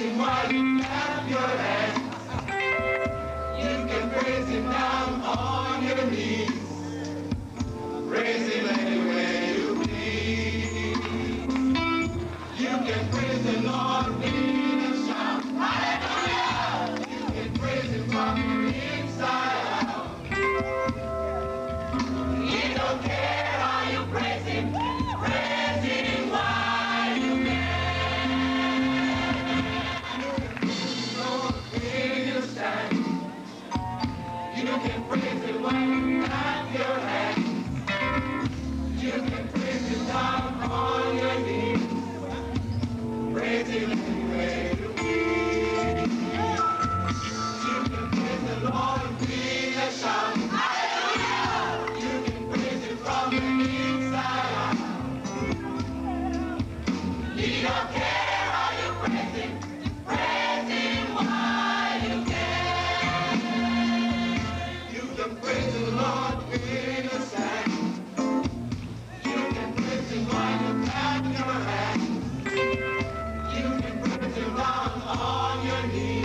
Him while you clap your hands. You can praise Him down on your knees. Praise Him anywhere you please. You can praise the Lord with a shout. Hallelujah! You can praise Him from the inside out. He don't care how you praise Him. Praise Him while you can. Lord, will you stand? You can praise Him when you clap your hands. You can praise Him down on your knees. Praise Him anywhere you please. You can praise the Lord with a shout. Hallelujah! You can praise Him from the inside out. He don't care how you praise Him. Praise Him while you can. You can praise the Lord with a sound. You can praise Him while you clap your hands. You can praise Him down on your knees.